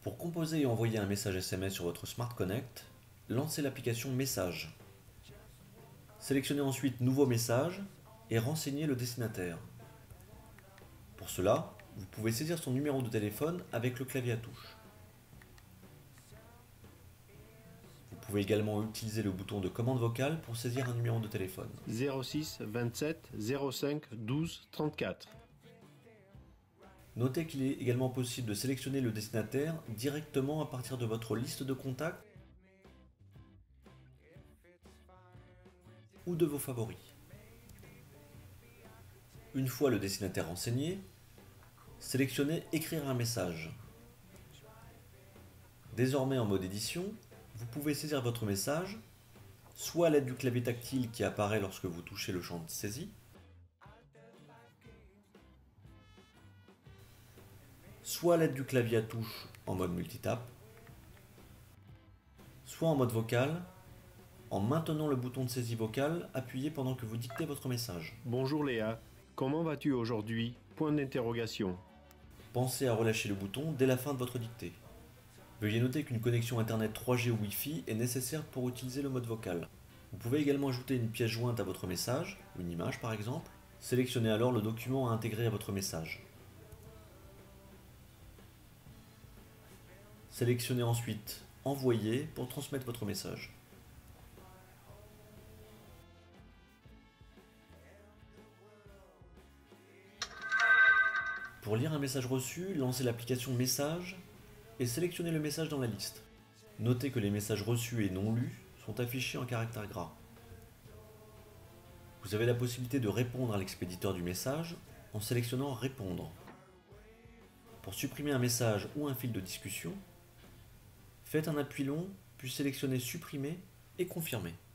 Pour composer et envoyer un message SMS sur votre Smart Connect, lancez l'application Messages. Sélectionnez ensuite Nouveau message et renseignez le destinataire. Pour cela, vous pouvez saisir son numéro de téléphone avec le clavier à touche. Vous pouvez également utiliser le bouton de commande vocale pour saisir un numéro de téléphone. 06 27 05 12 34. Notez qu'il est également possible de sélectionner le destinataire directement à partir de votre liste de contacts ou de vos favoris. Une fois le destinataire renseigné, sélectionnez Écrire un message. Désormais en mode édition, vous pouvez saisir votre message, soit à l'aide du clavier tactile qui apparaît lorsque vous touchez le champ de saisie, soit à l'aide du clavier à touche en mode multitap, soit en mode vocal, en maintenant le bouton de saisie vocale appuyé pendant que vous dictez votre message. Bonjour Léa, comment vas-tu aujourd'hui? Point d'interrogation. Pensez à relâcher le bouton dès la fin de votre dictée. Veuillez noter qu'une connexion internet 3G ou Wi-Fi est nécessaire pour utiliser le mode vocal. Vous pouvez également ajouter une pièce jointe à votre message, une image par exemple. Sélectionnez alors le document à intégrer à votre message. Sélectionnez ensuite Envoyer pour transmettre votre message. Pour lire un message reçu, lancez l'application Messages et sélectionnez le message dans la liste. Notez que les messages reçus et non lus sont affichés en caractères gras. Vous avez la possibilité de répondre à l'expéditeur du message en sélectionnant Répondre. Pour supprimer un message ou un fil de discussion, faites un appui long, puis sélectionnez Supprimer et Confirmer.